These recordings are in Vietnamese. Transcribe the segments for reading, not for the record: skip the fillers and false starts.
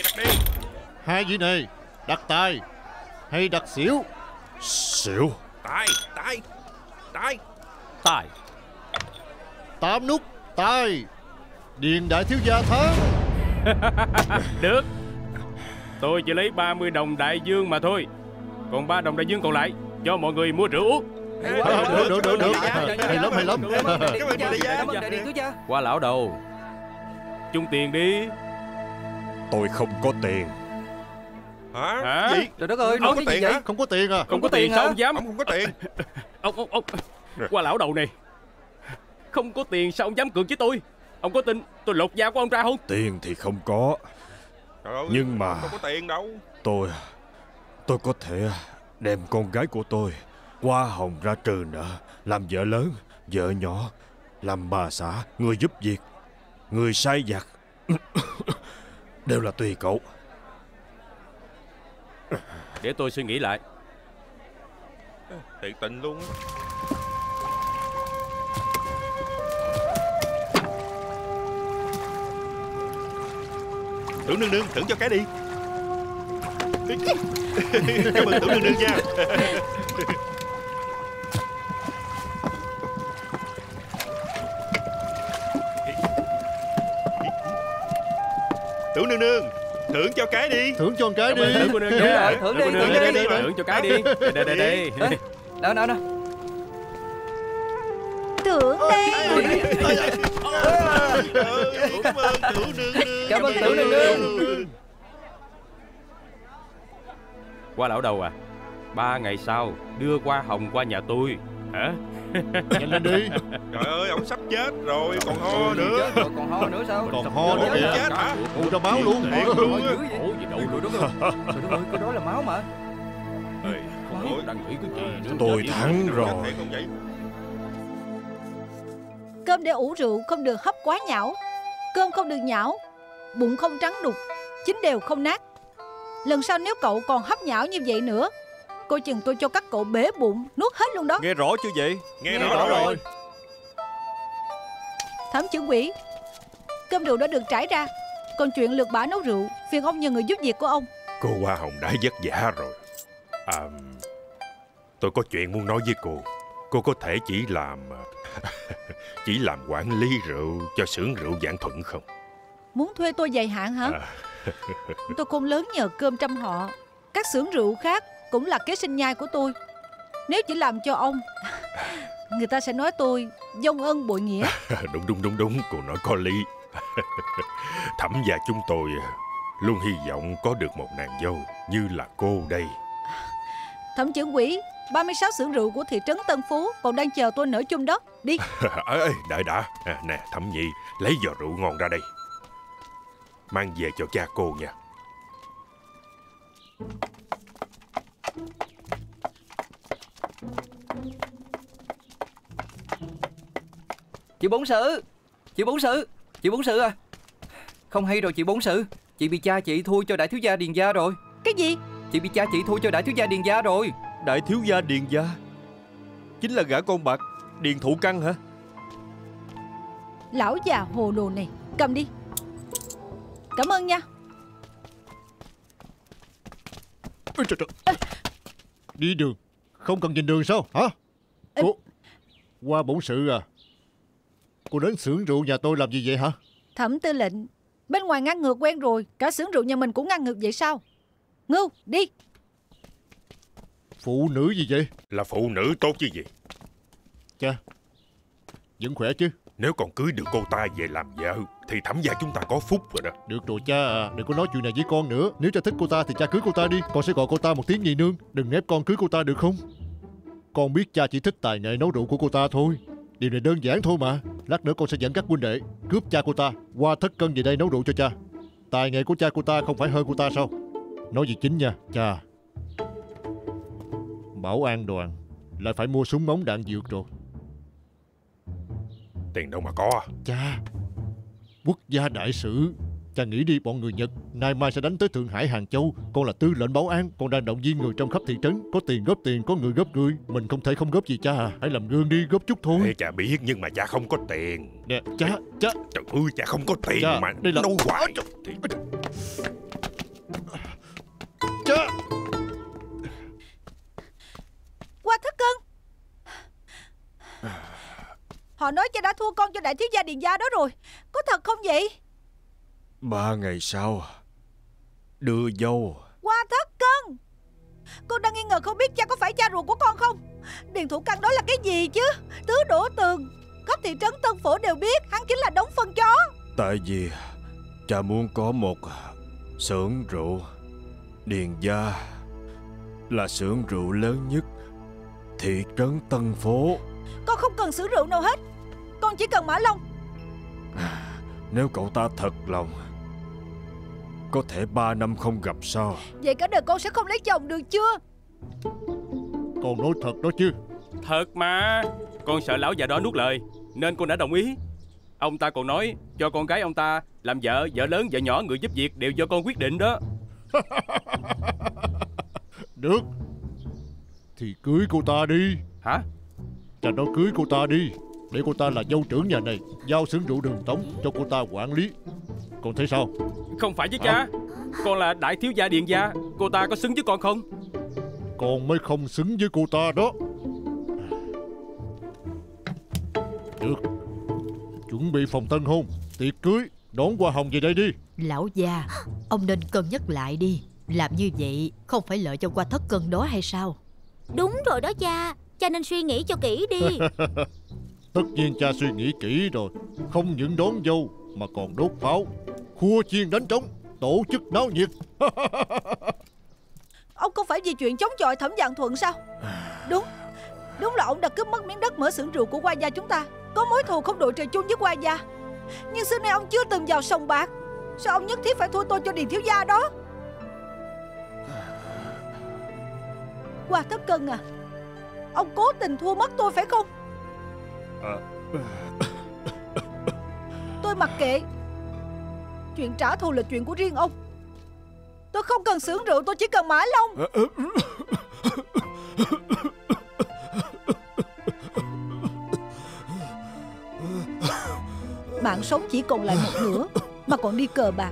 Hai vị này đặt tài hay đặt xỉu? Xỉu. Tài. Tám nút tài. Điền đại thiếu gia thắng. Được. Tôi chỉ lấy 30 đồng đại dương mà thôi. Còn 3 đồng đại dương còn lại cho mọi người mua rượu uống. Được. Hay lắm. Qua lão đầu, chung tiền đi. Tôi không có tiền. Hả? Gì? Trời đất ơi, Ông nói có cái gì tiền vậy? hả? Không có tiền à? Không có tiền sao ông dám? Ông không có tiền. Ông qua lão đầu này, không có tiền sao ông dám cược với tôi? Ông có tin tôi lột da của ông ra không? Tiền thì không có. Trời ơi, Nhưng mà ông không có tiền đâu. Tôi có thể đem con gái của tôi qua hồng ra trừ nợ, làm vợ lớn, vợ nhỏ, làm bà xã, người giúp việc, người sai vặt. Đều là tùy cậu. Để tôi suy nghĩ lại. Thiệt tình luôn. Tưởng nương, thưởng cho cái đi. Cảm ơn tưởng nương nha. Tưởng nương, thưởng cho cái đi. Thưởng cho cái đi. Thưởng cô nương nha. Thưởng đi, Thưởng cho cái đi. Đây. Đâu. Thưởng đây. Cảm ơn tưởng nương. Cảm ơn tưởng nương. Qua lão đầu à, 3 ngày sau đưa hoa hồng qua nhà tôi. Hả? Nhanh lên đi. Trời ơi, ông sắp chết rồi, còn ho nữa. Chết rồi, còn ho nữa sao? Còn ho nữa Chết kìa. hả? Ù ra máu luôn. Thiệt luôn á. Ủa gì đâu Trời đất ơi, cái đó là máu mà. Không đang nghĩ cái gì nữa. Tôi thắng rồi. Thiệt không vậy? Cơm để ủ rượu không được hấp quá nhão. Cơm không được nhão, bụng không trắng đục, chín đều không nát. Lần sau nếu cậu còn hấp nhão như vậy nữa, coi chừng tôi cho các cậu bể bụng nuốt hết luôn đó. Nghe rõ chưa vậy? Nghe rõ rồi. Thẩm trưởng quỹ, cơm rượu đã được trải ra, còn chuyện lược bả nấu rượu phiền ông nhờ người giúp việc của ông. Cô Hoa Hồng đã vất vả rồi. Tôi có chuyện muốn nói với cô. Cô có thể chỉ làm quản lý rượu cho xưởng rượu Vạn Thuận không? Muốn thuê tôi dài hạn hả? Tôi không lớn nhờ cơm trăm họ. Các xưởng rượu khác cũng là kế sinh nhai của tôi. Nếu chỉ làm cho ông, người ta sẽ nói tôi vong ân bội nghĩa. Đúng, cô nói có lý. Thẩm và chúng tôi luôn hy vọng có được một nàng dâu như là cô đây. Thẩm trưởng quỹ, 36 xưởng rượu của thị trấn Tân Phú còn đang chờ tôi nở chung đó. Đi. Ê, đợi đã. Nè, Thẩm nhị, lấy giò rượu ngon ra đây, mang về cho cha cô nha. Chị Bốn Sự à. Không hay rồi chị Bốn Sự. Chị bị cha chị thua cho đại thiếu gia Điền Gia rồi. Cái gì? Chị bị cha chị thua cho đại thiếu gia Điền Gia rồi. Đại thiếu gia Điền Gia chính là gã con bạc Điền Thụ Căn hả? Lão già hồ đồ này, cầm đi. Cảm ơn nha. Đi đường không cần nhìn đường sao hả? Cô Qua bổn sự à, cô đến xưởng rượu nhà tôi làm gì vậy hả? Thẩm tư lệnh, bên ngoài ngang ngược quen rồi, cả xưởng rượu nhà mình cũng ngang ngược vậy sao? Ngưu, đi. Phụ nữ gì vậy? Là phụ nữ tốt chứ gì. Cha, vẫn khỏe chứ? Nếu còn cưới được cô ta về làm vợ thì Thẩm gia chúng ta có phúc rồi đó. Được rồi cha à, đừng có nói chuyện này với con nữa. Nếu cha thích cô ta thì cha cưới cô ta đi. Con sẽ gọi cô ta một tiếng nhị nương. Đừng ép con cưới cô ta được không? Con biết cha chỉ thích tài nghệ nấu rượu của cô ta thôi. Điều này đơn giản thôi mà. Lát nữa con sẽ dẫn các huynh đệ cướp cha cô ta qua Thất Cân về đây nấu rượu cho cha. Tài nghệ của cha cô ta không phải hơn cô ta sao? Nói gì chính nha cha. Bảo an đoàn lại phải mua súng ống đạn dược rồi. Tiền đâu mà có. Cha, quốc gia đại sự. Cha nghĩ đi, bọn người Nhật nay mai sẽ đánh tới Thượng Hải, Hàng Châu. Con là tư lệnh bảo an, con đang động viên người trong khắp thị trấn. Có tiền góp tiền, có người góp người. Mình không thể không góp gì cha à. Hãy làm gương đi, góp chút thôi. Ê, cha biết nhưng mà cha không có tiền. Nè cha. Trời ơi, cha không có tiền Cha, mà đây là... đâu hoài thì... thua con cho đại thiếu gia Điền gia đó rồi. Có thật không vậy? 3 ngày sau đưa dâu. Hoa Thất Cân, con đang nghi ngờ không biết cha có phải cha ruột của con không? Điền Thủ Căn đó là cái gì chứ? Tứ đổ tường, khắp thị trấn Tân Phổ đều biết hắn chính là đống phân chó. Tại vì cha muốn có một xưởng rượu. Điền gia là xưởng rượu lớn nhất thị trấn Tân Phố. Con không cần xưởng rượu nào hết, con chỉ cần Mã Long. Nếu cậu ta thật lòng, có thể 3 năm không gặp sao? Vậy cả đời con sẽ không lấy chồng được chưa? Con nói thật đó chứ? Thật mà. Con sợ lão già đó nuốt lời nên con đã đồng ý. Ông ta còn nói cho con gái ông ta làm vợ, vợ lớn vợ nhỏ, người giúp việc đều do con quyết định đó. Được, thì cưới cô ta đi. Hả? Cha nói cưới cô ta đi, để cô ta là dâu trưởng nhà này, giao xưởng rượu Đường Tống cho cô ta quản lý. Con thấy sao? Không phải với cha. Con là đại thiếu gia Điền gia, cô ta có xứng với con không? Con mới không xứng với cô ta đó. Được, chuẩn bị phòng tân hôn, tiệc cưới, đón hoa hồng về đây đi. Lão già, ông nên cân nhắc lại đi. Làm như vậy không phải lợi cho Hoa Thất Cân đó hay sao? Đúng rồi đó cha, cha nên suy nghĩ cho kỹ đi. Tất nhiên cha suy nghĩ kỹ rồi. Không những đón dâu mà còn đốt pháo, khua chiên đánh trống, tổ chức náo nhiệt. Ông không phải vì chuyện chống chọi Thẩm Vạn Thuận sao? Đúng là ông đã cướp mất miếng đất mở xưởng rượu của Hoa gia chúng ta, có mối thù không đội trời chung với Hoa gia. Nhưng xưa nay ông chưa từng vào sòng bạc, sao ông nhất thiết phải thua tôi cho Điền thiếu gia đó? Hoa Thất Cân à, ông cố tình thua mất tôi phải không? Tôi mặc kệ. Chuyện trả thù là chuyện của riêng ông. Tôi không cần xưởng rượu, tôi chỉ cần Mã Long. Mạng sống chỉ còn lại một nửa mà còn đi cờ bạc.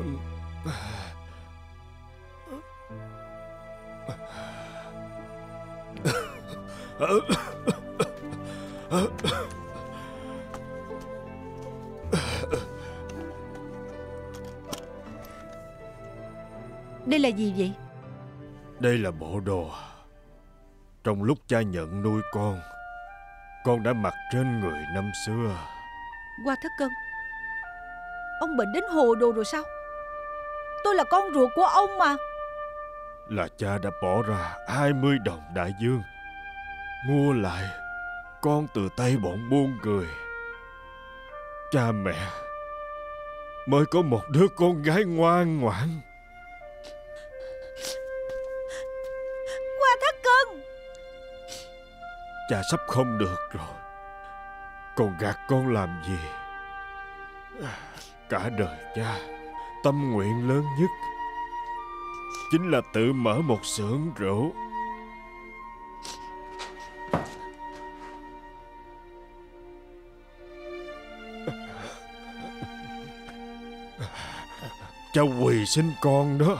Đây là gì vậy? Đây là bộ đồ trong lúc cha nhận nuôi con đã mặc trên người năm xưa. Hoa Thất Cân, ông bệnh đến hồ đồ rồi sao? Tôi là con ruột của ông mà. Là cha đã bỏ ra 20 đồng đại dương mua lại con từ tay bọn buôn người. Cha mẹ mới có một đứa con gái ngoan ngoãn. Hoa Thất Cân, Cha sắp không được rồi, còn gạt con làm gì? Cả đời cha, tâm nguyện lớn nhất chính là tự mở một xưởng rượu. Cha quỳ xin con đó.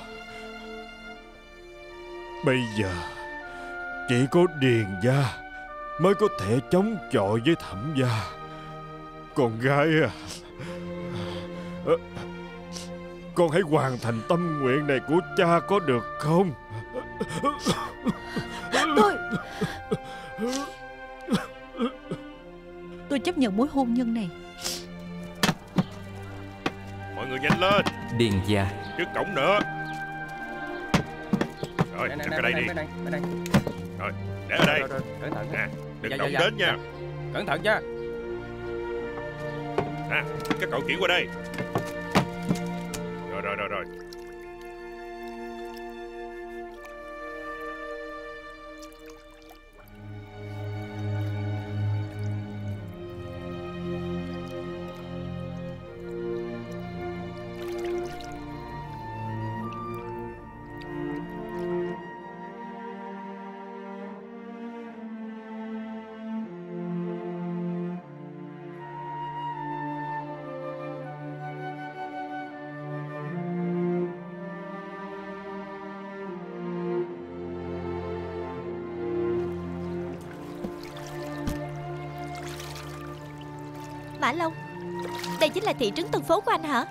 Bây giờ chỉ có Điền gia mới có thể chống chọi với Thẩm gia. Con gái à, con hãy hoàn thành tâm nguyện này của cha có được không? Tôi chấp nhận mối hôn nhân này. Mọi người nhanh lên, Điền gia. trước cổng nữa. Rồi, đặt ở đây đi. Rồi, để ở đây. Cẩn thận. Nè, đừng Dạ, động dạ. đến nha. Cẩn thận nha. Các cậu chuyển qua đây. Rồi. Mã Long. Đây chính là thị trấn Tân Phố của anh hả?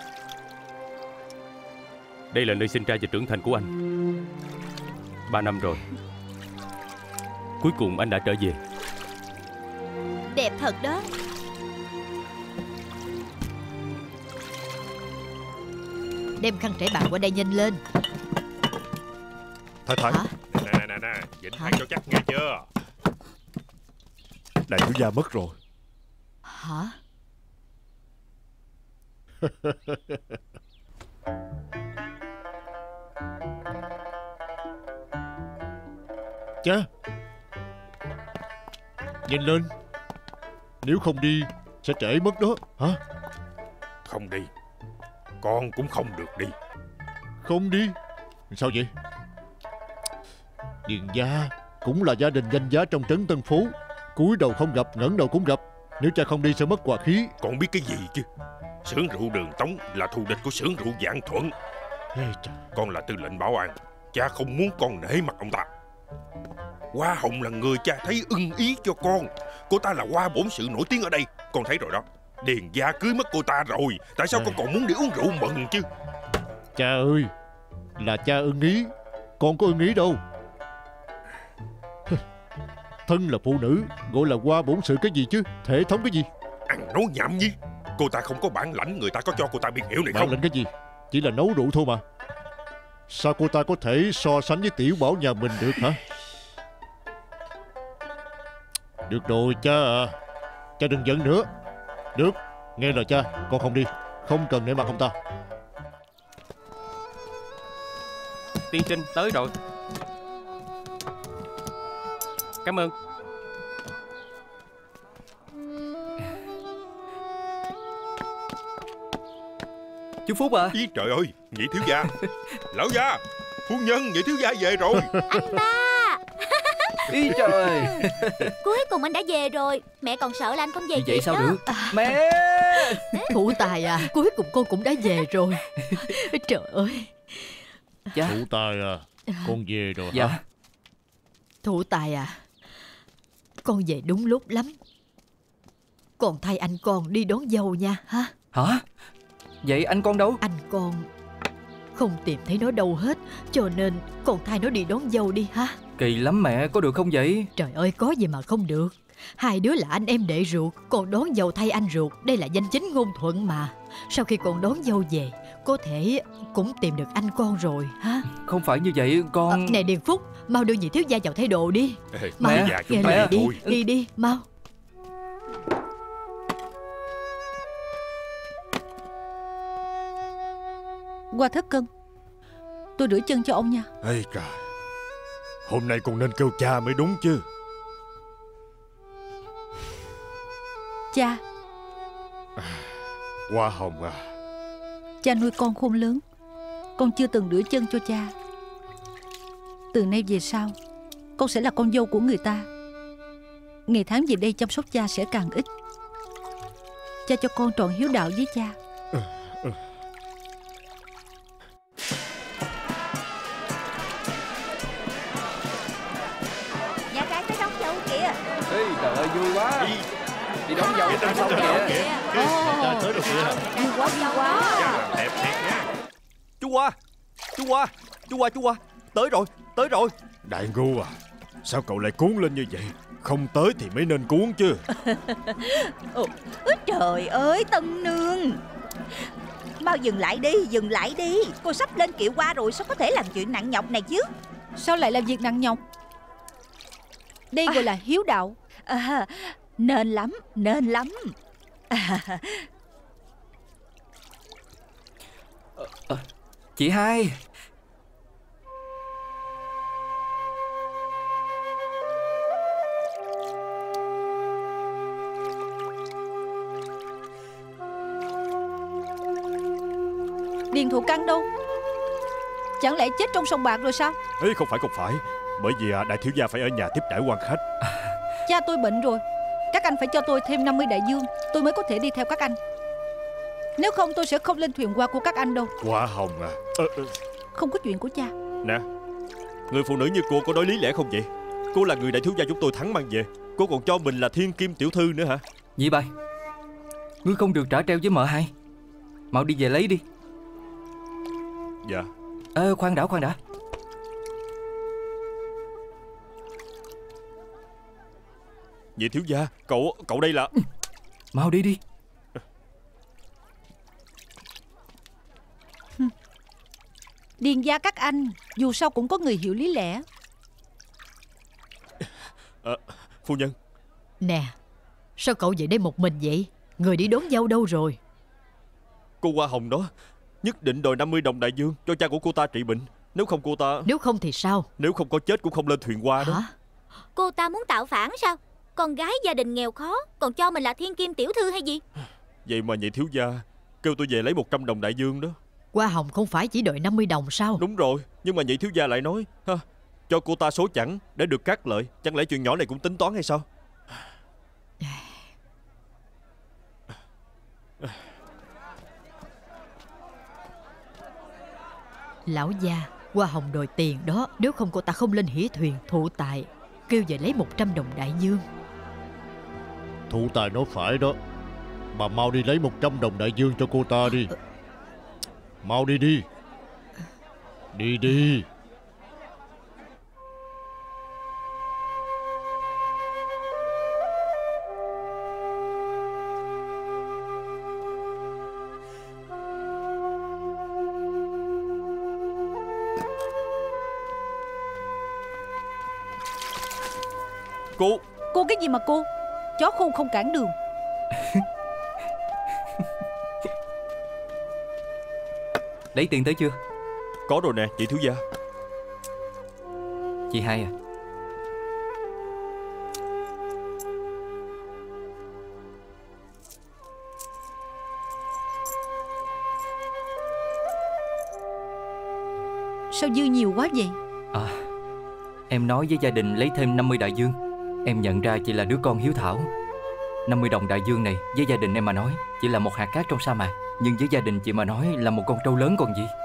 Đây là nơi sinh ra và trưởng thành của anh. 3 năm rồi, cuối cùng anh đã trở về. Đẹp thật đó. Đem khăn trải bàn qua đây nhanh lên. Thái. Hả? Nè, dịnh thẳng cho chắc nghe chưa? Đại thiếu gia mất rồi. Hả? Cha, nhanh lên. Nếu không đi sẽ trễ mất đó. Hả? Không đi, con cũng không được đi. Không đi? Sao vậy? Điền gia cũng là gia đình danh giá trong trấn Tân Phú. Cúi đầu không gặp, ngẩng đầu cũng gặp. Nếu cha không đi sẽ mất hòa khí. Con biết cái gì chứ? Xưởng rượu Đường Tống là thù địch của xưởng rượu Vạn Thuận. Con là tư lệnh bảo an, cha không muốn con nể mặt ông ta. Hoa Hồng là người cha thấy ưng ý cho con. Cô ta là hoa bổn sự nổi tiếng ở đây. Con thấy rồi đó. Điền gia cưới mất cô ta rồi, tại sao con còn muốn đi uống rượu mừng chứ? Cha ơi, là cha ưng ý, con có ưng ý đâu. Thân là phụ nữ, gọi là hoa bổn sự cái gì chứ? Thể thống cái gì? Ăn nói nhảm nhí. Cô ta không có bản lãnh, người ta có cho cô ta biệt hiệu này bản không? lãnh cái gì? Chỉ là nấu rượu thôi mà. Sao cô ta có thể so sánh với tiểu bảo nhà mình được hả? Được rồi cha à, cha đừng giận nữa. Được, nghe lời cha, con không đi. Không cần nể mặt ông ta. Tiên sinh tới rồi. Cảm ơn. Chú Phúc à. Ý trời ơi, nhị thiếu gia. Lão gia, phu nhân, nhị thiếu gia về rồi. Anh ba. Ý trời. Cuối cùng anh đã về rồi. Mẹ còn sợ là anh không về Như vậy kịp sao đó. được. Mẹ. Thủ tài à, cuối cùng con cũng đã về rồi. Trời ơi. Dạ. Thủ tài à, con về rồi Dạ. hả? Thủ tài à, con về đúng lúc lắm. Con thay anh con đi đón dâu nha ha. Hả? Vậy anh con đâu? Anh con không tìm thấy nó đâu hết, cho nên con thay nó đi đón dâu đi ha. Kỳ lắm mẹ, có được không vậy? Trời ơi, có gì mà không được. Hai đứa là anh em đệ ruột, con đón dâu thay anh ruột, đây là danh chính ngôn thuận mà. Sau khi con đón dâu về, có thể cũng tìm được anh con rồi ha. Không phải như vậy con. Này Điền Phúc, mau đưa nhị thiếu gia vào thay đồ đi. Ê, Mau, bây giờ chúng nghe ta lời đi đi, thôi. đi mau. Qua thất cân, tôi rửa chân cho ông nha. Ê trời, hôm nay con nên kêu cha mới đúng chứ. Cha, Hoa Hồng à, cha nuôi con khôn lớn, con chưa từng rửa chân cho cha. Từ nay về sau, con sẽ là con dâu của người ta. Ngày tháng về đây chăm sóc cha sẽ càng ít. Cha cho con trọn hiếu đạo với cha. Nhà trai tới đón dâu kìa. Ê, trời ơi vui quá. Đi đón dâu trên sông kìa. Cha tới rồi kìa. Vui quá, vui quá. Đẹp thiệt nha. Chú Hoa, tới rồi. đại ngu à, sao cậu lại cuốn lên như vậy? Không tới thì mới nên cuốn chứ. Trời ơi Tân Nương, mau dừng lại đi. Cô sắp lên kiệu qua rồi, sao có thể làm chuyện nặng nhọc này chứ? Sao lại làm việc nặng nhọc? Đây gọi là hiếu đạo. Nên lắm. Chị hai. Điền Thụ Căn đâu? Chẳng lẽ chết trong sông bạc rồi sao? Ê, không phải. Bởi vì đại thiếu gia phải ở nhà tiếp đãi quan khách. Cha tôi bệnh rồi, các anh phải cho tôi thêm 50 đại dương, tôi mới có thể đi theo các anh. Nếu không tôi sẽ không lên thuyền hoa của các anh đâu. Hoa Hồng à, Không có chuyện của cha. Nè, người phụ nữ như cô có nói lý lẽ không vậy? Cô là người đại thiếu gia chúng tôi thắng mang về, cô còn cho mình là thiên kim tiểu thư nữa hả? Nhị Bài, Ngươi không được trả treo với mợ hai. Mau đi về lấy đi. Dạ. Khoan đã. Nhị thiếu gia, cậu đây là... Mau đi đi. Điền gia các anh dù sao cũng có người hiểu lý lẽ. Phu nhân. Nè, sao cậu về đây một mình vậy? Người đi đón dâu đâu rồi? Cô Hoa Hồng đó nhất định đòi 50 đồng đại dương cho cha của cô ta trị bệnh. Nếu không cô ta... Nếu không thì sao? Nếu không có chết cũng không lên thuyền hoa đó. Hả? Cô ta muốn tạo phản sao? Con gái gia đình nghèo khó còn cho mình là thiên kim tiểu thư hay gì? Vậy mà nhị thiếu gia kêu tôi về lấy 100 đồng đại dương đó. Hoa Hồng không phải chỉ đòi 50 đồng sao? Đúng rồi, nhưng mà nhị thiếu gia lại nói cho cô ta số chẵn để được cắt lợi. Chẳng lẽ chuyện nhỏ này cũng tính toán hay sao? Lão gia, Hoa Hồng đòi tiền đó. Nếu không cô ta không lên hỉ thuyền thụ tài, kêu về lấy 100 đồng đại dương. Thụ tài nói phải đó. Bà mau đi lấy 100 đồng đại dương cho cô ta đi. Mau đi đi. Đi đi. Cô cái gì mà cô? Chó khôn không cản đường. Lấy tiền tới chưa? Có rồi nè chị thiếu gia. Chị hai à? Sao dư nhiều quá vậy? Em nói với gia đình lấy thêm 50 đại dương. Em nhận ra chị là đứa con hiếu thảo. 50 đồng đại dương này với gia đình em mà nói chỉ là một hạt cát trong sa mạc, nhưng với gia đình chị mà nói là một con trâu lớn còn gì.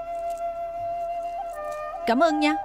Cảm ơn nha.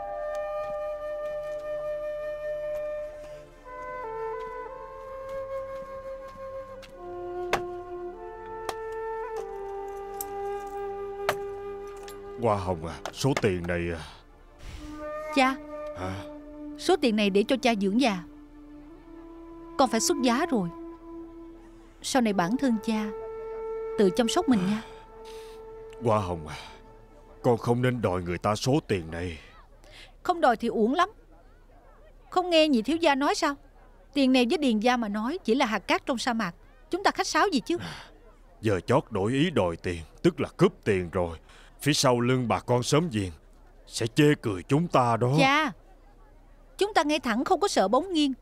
Hoa Hồng à, số tiền này... Cha. Hả? Số tiền này để cho cha dưỡng già. Con phải xuất giá rồi. Sau này bản thân cha tự chăm sóc mình nha. Hoa Hồng à, con không nên đòi người ta số tiền này. Không đòi thì uổng lắm. Không nghe nhị thiếu gia nói sao? Tiền này với Điền gia mà nói chỉ là hạt cát trong sa mạc. Chúng ta khách sáo gì chứ? Giờ chót đổi ý đòi tiền, tức là cướp tiền rồi. Phía sau lưng bà con xóm giềng sẽ chê cười chúng ta đó. Cha, chúng ta ngay thẳng không có sợ bóng nghiêng.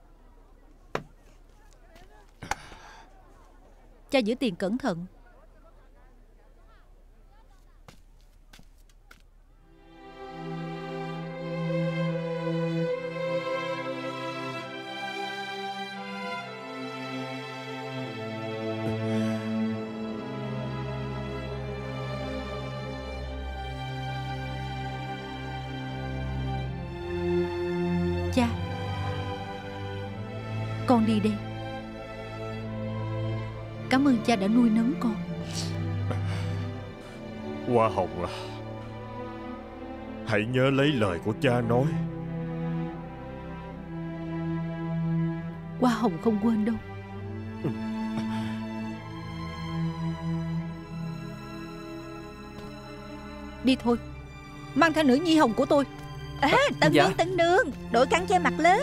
Cha giữ tiền cẩn thận. Cha, con đi đây. Cảm ơn cha đã nuôi nấng con. Hoa Hồng à, hãy nhớ lấy lời của cha nói. Hoa Hồng không quên đâu. Đi thôi. Mang theo nữ nhi hồng của tôi. Tân nương, đội khăn che mặt lên.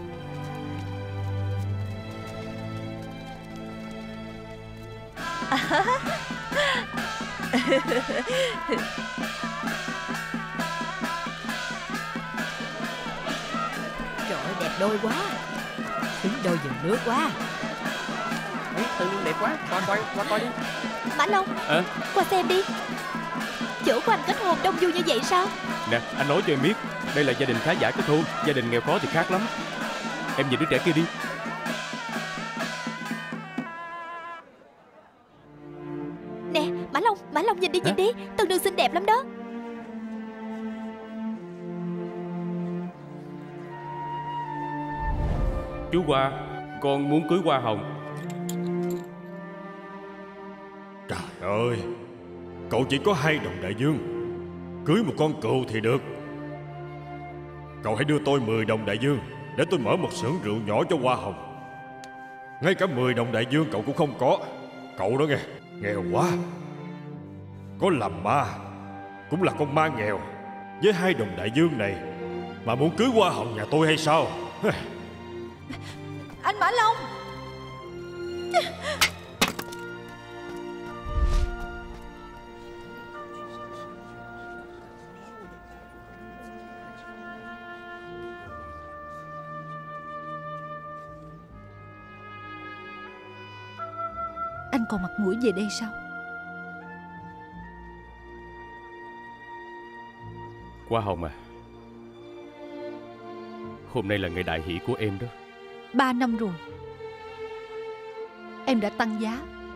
Trời ơi, đẹp đôi quá. Xứng đôi dừng nước quá. Tự nhiên đẹp quá. Qua coi đi. Mã Long, qua xem đi. Chỗ của anh kết hôn đông vui như vậy sao? Nè, anh nói cho em biết, đây là gia đình khá giả kết hôn. Gia đình nghèo khó thì khác lắm. Em nhìn đứa trẻ kia đi. Nè, Mã Long nhìn đi, nhìn đi. Tân nương xinh đẹp lắm đó. Chú Hoa, con muốn cưới Hoa Hồng. Trời, cậu chỉ có 2 đồng đại dương, cưới một con cừu thì được. Cậu hãy đưa tôi 10 đồng đại dương để tôi mở một xưởng rượu nhỏ cho Hoa Hồng. Ngay cả 10 đồng đại dương cậu cũng không có. Cậu đó nghe, nghèo quá. Có làm ma cũng là con ma nghèo. Với 2 đồng đại dương này mà muốn cưới Hoa Hồng nhà tôi hay sao? Anh Mã Long. Anh còn mặt mũi về đây sao? Hoa Hồng à, hôm nay là ngày đại hỷ của em đó. 3 năm rồi em đã tăng giá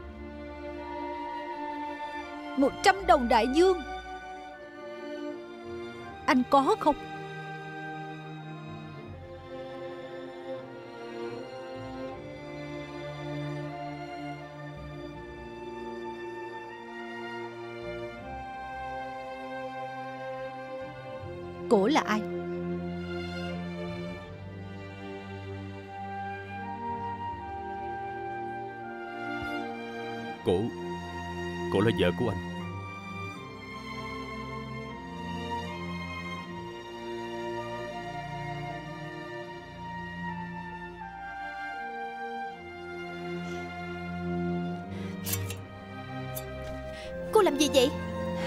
100 đồng đại dương. Anh có không? Cổ là ai? Cổ là vợ của anh. Cô làm gì vậy?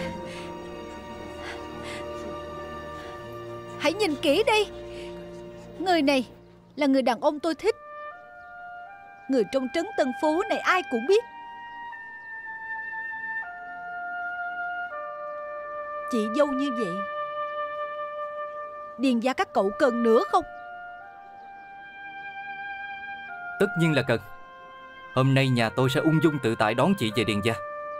Hãy nhìn kỹ đi. Người này là người đàn ông tôi thích. Người trong trấn Tân Phố này ai cũng biết. Chị dâu như vậy, Điền gia các cậu cần nữa không? Tất nhiên là cần. Hôm nay nhà tôi sẽ ung dung tự tại đón chị về Điền gia.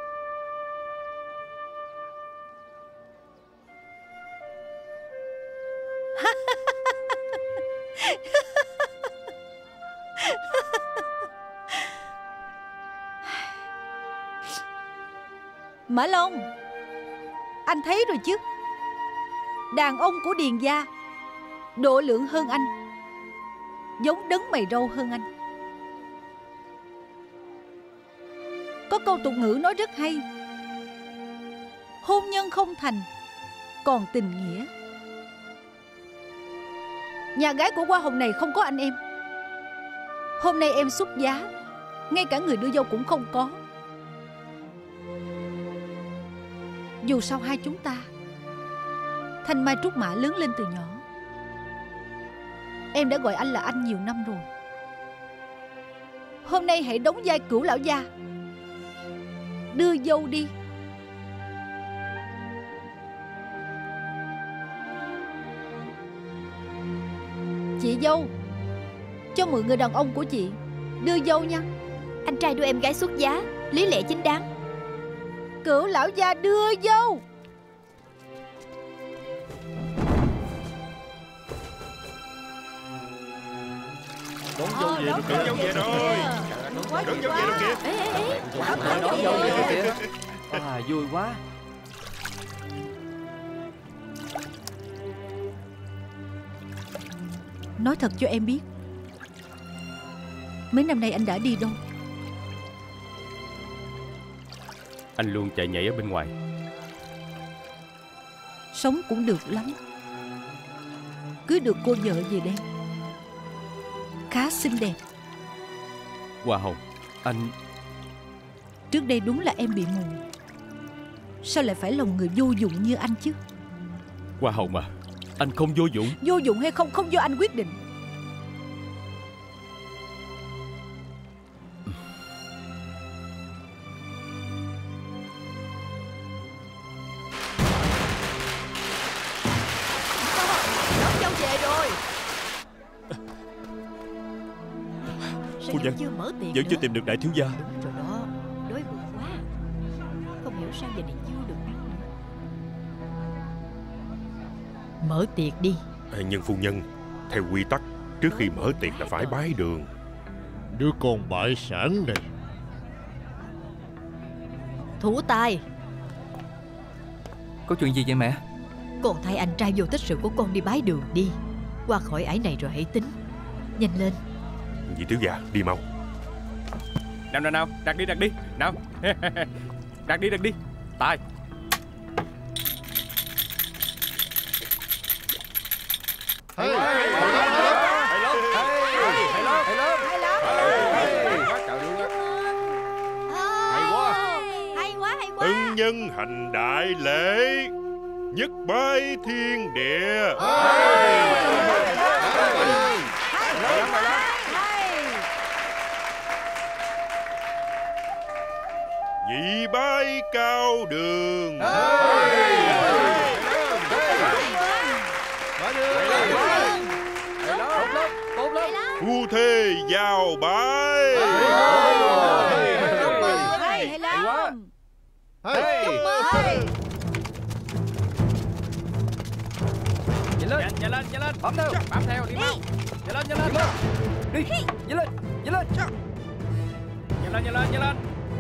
Mã Long, anh thấy rồi chứ. Đàn ông của Điền gia độ lượng hơn anh, giống đấng mày râu hơn anh. Có câu tục ngữ nói rất hay: hôn nhân không thành, còn tình nghĩa. Nhà gái của Hoa Hồng này không có anh em. Hôm nay em xuất giá, ngay cả người đưa dâu cũng không có. Dù sao hai chúng ta thanh mai trúc mã lớn lên từ nhỏ. Em đã gọi anh là anh nhiều năm rồi. Hôm nay hãy đóng vai cửu lão gia, đưa dâu đi. Chị dâu, cho mượn người đàn ông của chị đưa dâu nha. Anh trai đưa em gái xuất giá, lý lẽ chính đáng. Cửu lão gia đưa dâu. Đón dâu về rồi, đón dâu về rồi. Đón dâu về rồi kìa. Đón dâu về rồi kìa. Vui quá. Nói thật cho em biết, mấy năm nay anh đã đi đâu? Anh luôn chạy nhảy ở bên ngoài. Sống cũng được lắm. Cưới được cô vợ về đây, khá xinh đẹp. Hoa Hồng, anh... Trước đây đúng là em bị mù. Sao lại phải lòng người vô dụng như anh chứ? Hoa Hồng à, anh không vô dụng. Vô dụng hay không, không do anh quyết định. Phu nhân, vẫn chưa tìm được đại thiếu gia. Đúng rồi đó, đói bụng quá. Không hiểu sao giờ này chưa được ăn nữa. Mở tiệc đi. Nhưng phu nhân, theo quy tắc, trước khi mở tiệc là phải bái đường. Đứa con bại sản này. Thủ tài. Có chuyện gì vậy mẹ? Con thay anh trai vô tích sự của con đi bái đường đi. Qua khỏi ải này rồi hãy tính. Nhanh lên. Dì Tiểu già, đi mau. Nào, đặt đi. Nào. Đặt đi. Tài. Ân nhân hành đại lễ, nhất bái thiên địa. Nhị bái cao đường. Phu thê giao bái. Nhanh lên. Bám theo, đi mau. Nhanh lên. Đi, nhanh lên. Nhanh lên.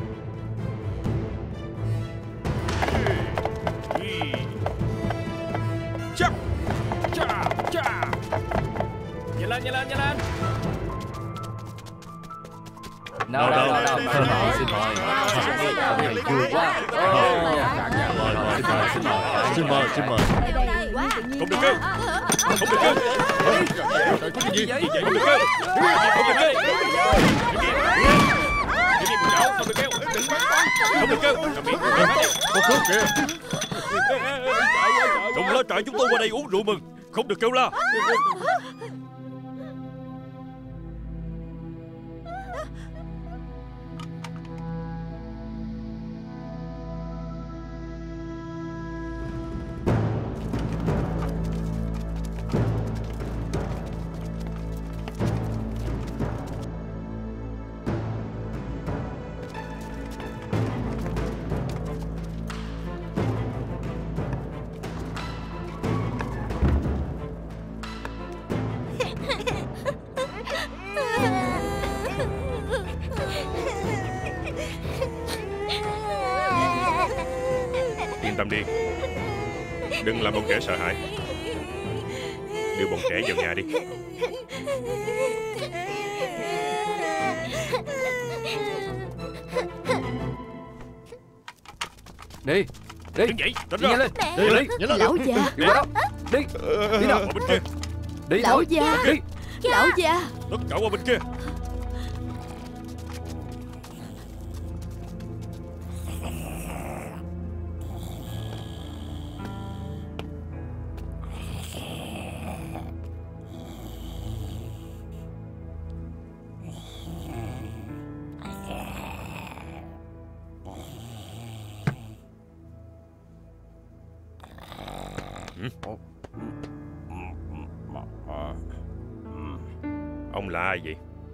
Chà. Nhanh lên. Nào. Xin mời. Vui quá. Xin mời. Không được cơ. Cái gì vậy? Không được cơ. Con cướp kìa. Đừng lo trại chúng tôi qua đây uống rượu mừng. Không được kêu la. Yên tâm đi, đừng làm bọn trẻ sợ hãi. Đưa bọn trẻ vào nhà đi. Đi. Đứng dậy, Đi nhanh lên. Nhanh lên. Lão già. Đi qua đó. Đi nào. Qua bên kia. Đi Lão thôi. già. Đi. Lão già. Tất cả qua bên kia. Ông là ai vậy?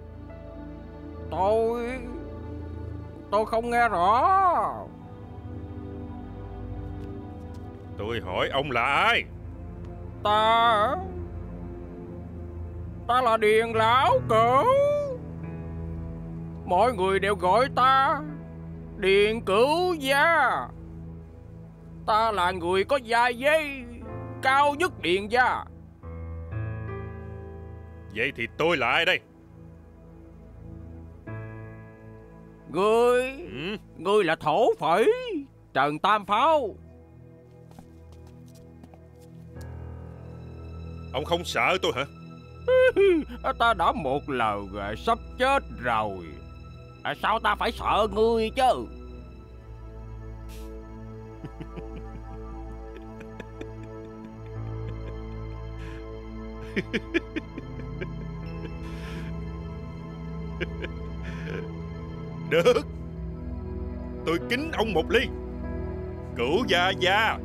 Tôi không nghe rõ. Tôi hỏi ông là ai? Ta là Điền lão cửu. Mọi người đều gọi ta Điền Cửu gia. Ta là người có da dây cao nhất Điền gia. Vậy thì tôi là ai đây? Ngươi là thổ phỉ Trần Tam Pháo. Ông không sợ tôi hả? Ta đã một lần sắp chết rồi. Sao ta phải sợ ngươi chứ? Được, tôi kính ông một ly. Cửu gia gia.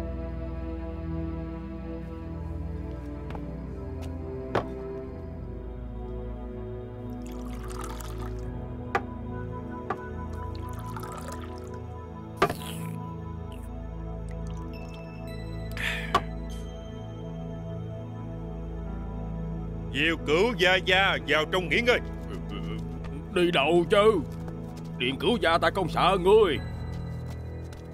Diều Cửu gia gia vào trong nghỉ ngơi. Đi đâu chứ? Điện Cửu gia ta không sợ ngươi.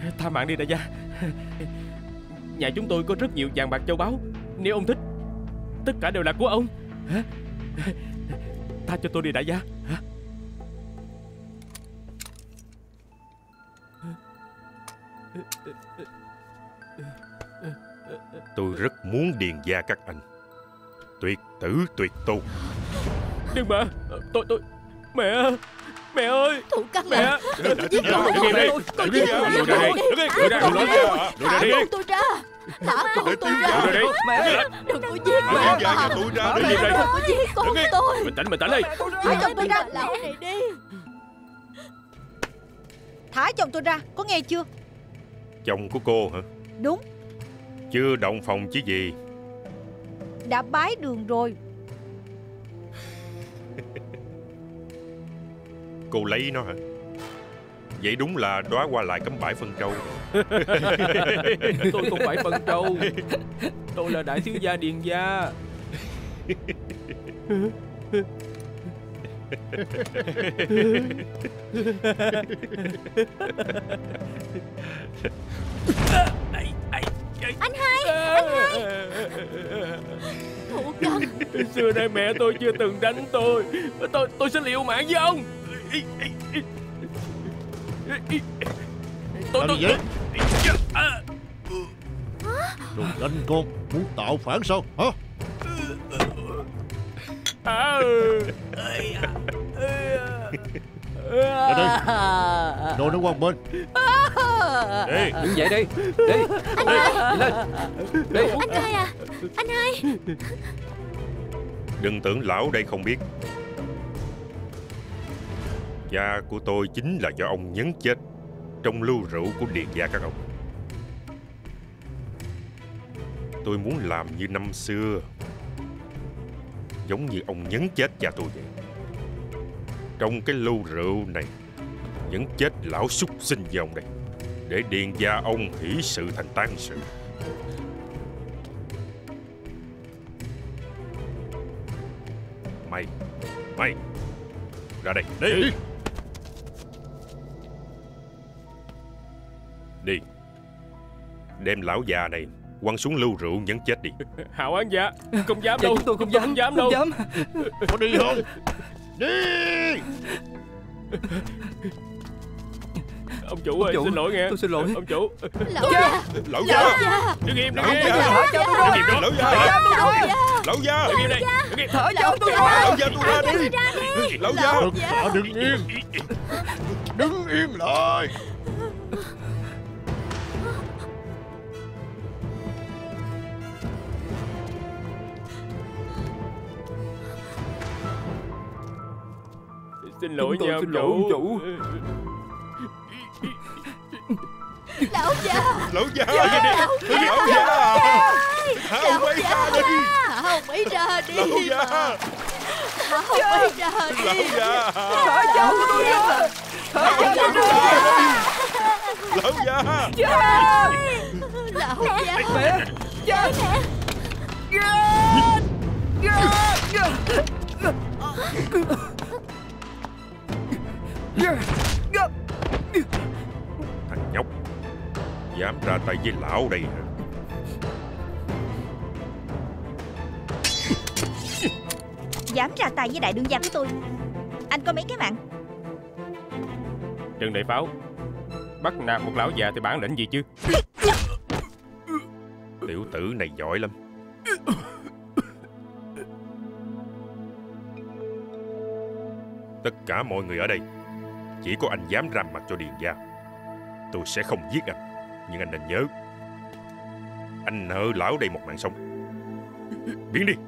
Tha mạng đi đại gia. Nhà chúng tôi có rất nhiều vàng bạc châu báu. Nếu ông thích, tất cả đều là của ông. Tha cho tôi đi đại gia. Tôi rất muốn điền gia các anh. Tuyệt tử tuyệt tôn. Nhưng mà tôi Mẹ ơi, Thủ Căn mẹ. à, đừng có giết con tôi. Con giết con tôi. Thả con tôi ra. Thả con tôi ra. Mẹ, đừng có giết mẹ. Đừng có giết con tôi. Bình tĩnh đi. Thả chồng tôi ra. Lão này đi. Thả chồng tôi ra, có nghe chưa? Chồng của cô hả? Đúng, Chưa động phòng chứ gì. đã bái đường rồi. Cô lấy nó hả? Vậy đúng là đóa hoa lại cắm bãi phân trâu. Tôi không phải phân trâu. Tôi là đại thiếu gia Điền gia. Anh hai. Thủ Căn. Xưa nay mẹ tôi chưa từng đánh tôi. Tôi sẽ liều mạng với ông. Làm gì vậy? Đồ danh con, muốn tạo phản sao hả? Ra đây, đồ nó qua một bên. Đi. Đứng dậy đi. Đi. Lên. Đi. Anh hai à. Anh hai. Đừng tưởng lão đây không biết. Cha của tôi chính là do ông nhấn chết trong lưu rượu của Điền gia các ông. Tôi muốn làm như năm xưa, giống như ông nhấn chết cha tôi vậy. Trong cái lưu rượu này nhấn chết lão súc sinh như ông đây, để Điền gia ông hỷ sự thành tang sự. Mày ra đây. Đi. Đi. Đem lão già này quăng xuống lưu rượu nhấn chết đi. Hào án gia, không dám Dạ, đâu. chúng tôi không dám. Không dám đâu. Có đi không? Đi. Ông chủ ơi, xin lỗi nghe. Tôi xin lỗi. Ông chủ. Lão gia. Lão gia. Đứng im, Lão gia. Lão gia. Lão gia. Lão gia. Đứng im đây. Đứng im. Thở cho tôi ra. Lão gia tôi ra đi. Lão gia. Đừng yên. Đứng im lại. Xin lỗi Chúng tôi nha xin lỗi ông chủ. Lão gia. Lão gia. Lão gia. Thả ông ấy ra đi. Thả ông ấy ra đi. Lão gia. Thả ông ấy ra đi. Lão gia. Thả chồng tôi ra. Thả chồng tôi ra. Lão gia. Lão gia. Mẹ. Thằng nhóc dám ra tay với lão đây hả? Dám ra tay với đại đương gia của tôi. Anh có mấy cái mạng? Trần Đại Pháo, bắt nạt một lão già thì bản lĩnh gì chứ? Tiểu tử này giỏi lắm. Tất cả mọi người ở đây, chỉ có anh dám ra mặt cho Điền gia. Tôi sẽ không giết anh, nhưng anh nên nhớ, anh nợ lão đây một mạng sống. Biến đi.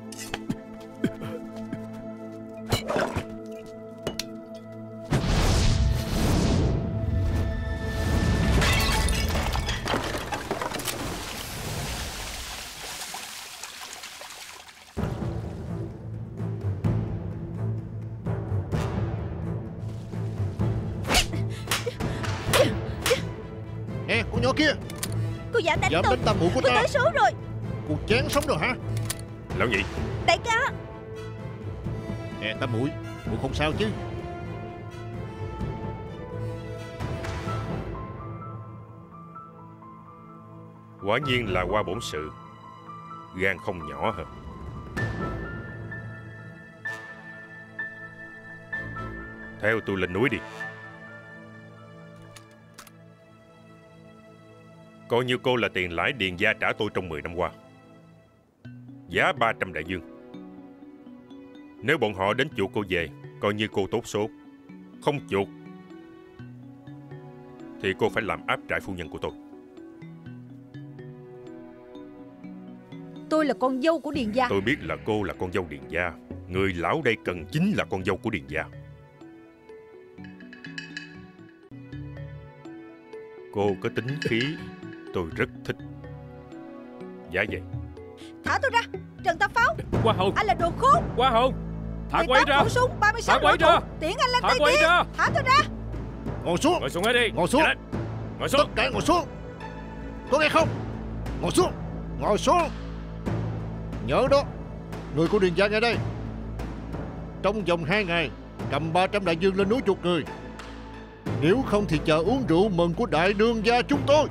Nè, con nhỏ kia, Cô dám đánh dám tôi. đánh tam muội của Tôi ta. tới số rồi. Cô chán sống rồi hả? Lão nhị, Đại ca. Nè tam muội, muội không sao chứ? Quả nhiên là qua bổn sự, gan không nhỏ hả? Theo tôi lên núi đi. Coi như cô là tiền lãi Điền gia trả tôi trong 10 năm qua. Giá 300 đại dương. Nếu bọn họ đến chuộc cô về, coi như cô tốt số. Không chuộc thì cô phải làm áp trại phu nhân của tôi. Tôi là con dâu của Điền gia. Tôi biết là cô là con dâu Điền gia. Người lão đây cần chính là con dâu của Điền gia. Cô có tính khí tôi rất thích. Giá vậy. Thả tôi ra, Trần Tam Pháo. Hoa hồng. Anh là đồ khốn. Hoa hồng. Thả cô ấy ra. khẩu súng, 36 thả cô ấy ra. Tiễn anh lên Thả Tây cô ấy Tiên. ra. Thả tôi ra. Ngồi xuống. Ngồi xuống hết đi. Ngồi xuống. Ngồi xuống. Tất cả ngồi xuống. Có nghe không? Ngồi xuống. Ngồi xuống. Nhớ đó, người của Điền gia nghe đây. Trong vòng 2 ngày cầm 300 đại dương lên núi chuộc người. Nếu không thì chờ uống rượu mừng của đại đương gia chúng tôi.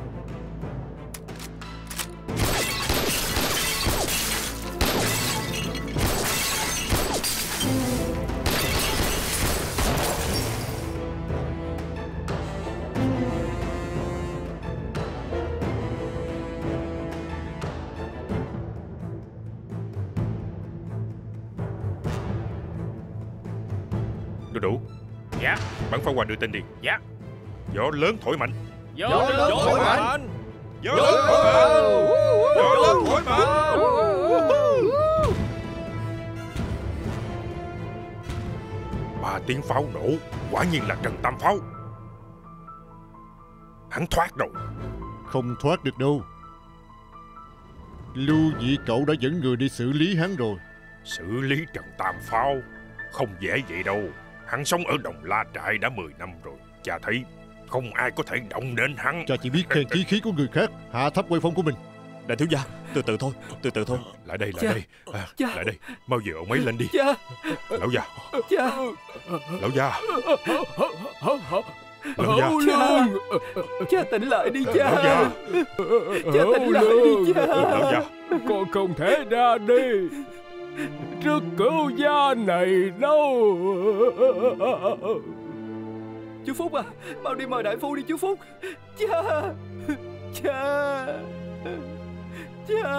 Đủ. Dạ. Bắn pháo hoa đưa tên đi. Dạ. Gió lớn thổi mạnh. Gió lớn thổi mạnh. Gió lớn thổi mạnh. Gió lớn thổi mạnh. 3 tiếng pháo nổ, quả nhiên là Trần Tam Pháo. Hắn thoát rồi. Không thoát được đâu. Lưu Dị cậu đã dẫn người đi xử lý hắn rồi. Xử lý Trần Tam Pháo không dễ vậy đâu. Hắn sống ở Đồng La Trại đã 10 năm rồi. Cha thấy không ai có thể động đến hắn. Cha chỉ biết khen chí khí của người khác, hạ thấp uy phong của mình. Đại thiếu gia, từ từ thôi, từ từ thôi. Lại đây, lại Cha. đây. Lại đây, mau giờ ông ấy lên đi. Cha. Lão già. Cha. Lão già. Lão già. Cha. Cha tỉnh lại đi cha. Lão già. Cha tỉnh lại đi cha. Lão già. Con không thể ra đi trước cửu gia này đâu. Chú Phúc à, mau đi mời đại phu đi chú Phúc. Cha. Cha. Cha.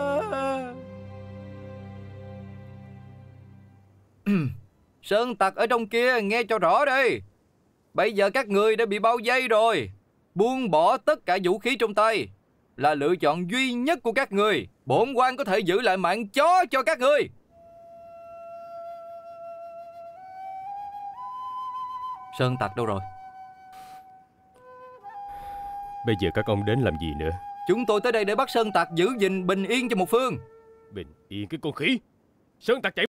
Sơn tặc ở trong kia nghe cho rõ đây. Bây giờ các người đã bị bao vây rồi. Buông bỏ tất cả vũ khí trong tay là lựa chọn duy nhất của các người. Bổn quan có thể giữ lại mạng chó cho các ngươi. Sơn tặc đâu rồi? Bây giờ các ông đến làm gì nữa? Chúng tôi tới đây để bắt sơn tặc, giữ gìn bình yên cho một phương. Bình yên cái con khỉ. Sơn tặc chạy